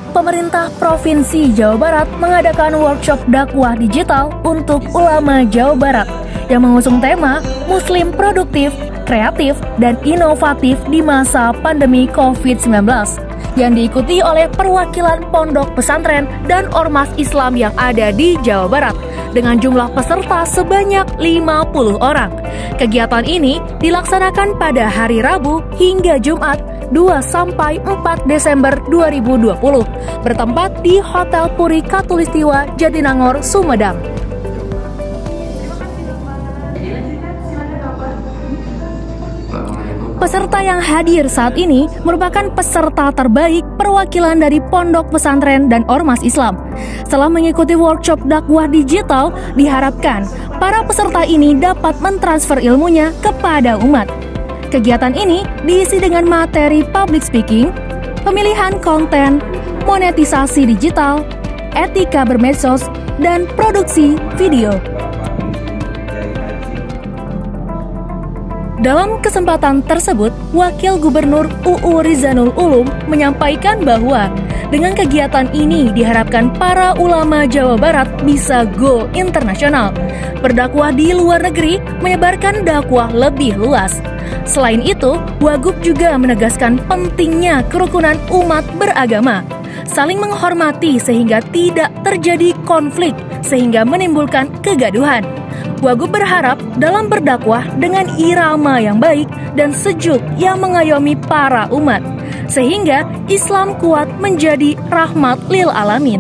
Pemerintah Provinsi Jawa Barat mengadakan workshop dakwah digital untuk ulama Jawa Barat yang mengusung tema Muslim Produktif, Kreatif, dan Inovatif di masa pandemi COVID-19 yang diikuti oleh perwakilan pondok pesantren dan ormas Islam yang ada di Jawa Barat dengan jumlah peserta sebanyak 50 orang. Kegiatan ini dilaksanakan pada hari Rabu hingga Jumat 2-4 Desember 2020 bertempat di Hotel Puri Katulistiwa Jatinangor, Sumedang. Peserta yang hadir saat ini merupakan peserta terbaik perwakilan dari pondok pesantren dan ormas Islam. Setelah mengikuti workshop dakwah digital, diharapkan para peserta ini dapat mentransfer ilmunya kepada umat. Kegiatan ini diisi dengan materi public speaking, pemilihan konten, monetisasi digital, etika bermedsos, dan produksi video. Dalam kesempatan tersebut, Wakil Gubernur UU Rizanul Ulum menyampaikan bahwa dengan kegiatan ini diharapkan para ulama Jawa Barat bisa go internasional, berdakwah di luar negeri, menyebarkan dakwah lebih luas. Selain itu, Wagub juga menegaskan pentingnya kerukunan umat beragama, saling menghormati sehingga tidak terjadi konflik sehingga menimbulkan kegaduhan. Wagub berharap dalam berdakwah dengan irama yang baik dan sejuk yang mengayomi para umat, sehingga Islam kuat menjadi rahmat lil alamin.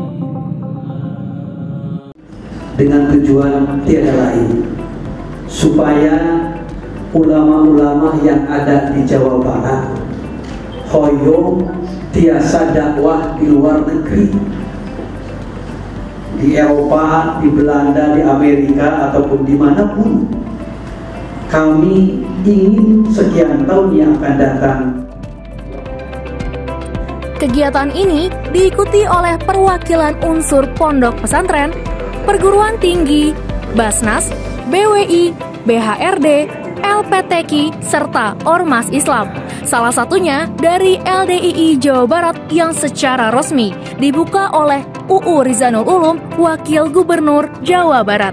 Dengan tujuan tiada lain, supaya ulama-ulama yang ada di Jawa Barat hoyong tiasa dakwah di luar negeri, di Eropa, di Belanda, di Amerika, ataupun dimanapun. Kami ingin sekian tahun yang akan datang. Kegiatan ini diikuti oleh perwakilan unsur pondok pesantren, perguruan tinggi, Basnas, BWI, BHRD, LPTQ, serta Ormas Islam. Salah satunya dari LDII Jawa Barat yang secara resmi dibuka oleh UU Rizanul Ulum, Wakil Gubernur Jawa Barat.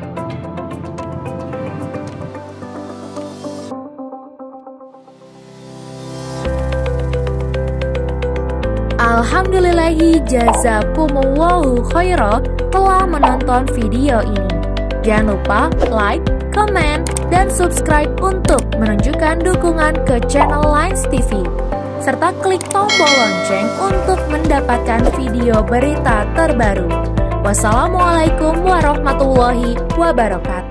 Alhamdulillahi jazakumullahu khairah telah menonton video ini. Jangan lupa like, komen, dan subscribe untuk menunjukkan dukungan ke channel Lines TV. Serta klik tombol lonceng untuk mendapatkan video berita terbaru. Wassalamualaikum warahmatullahi wabarakatuh.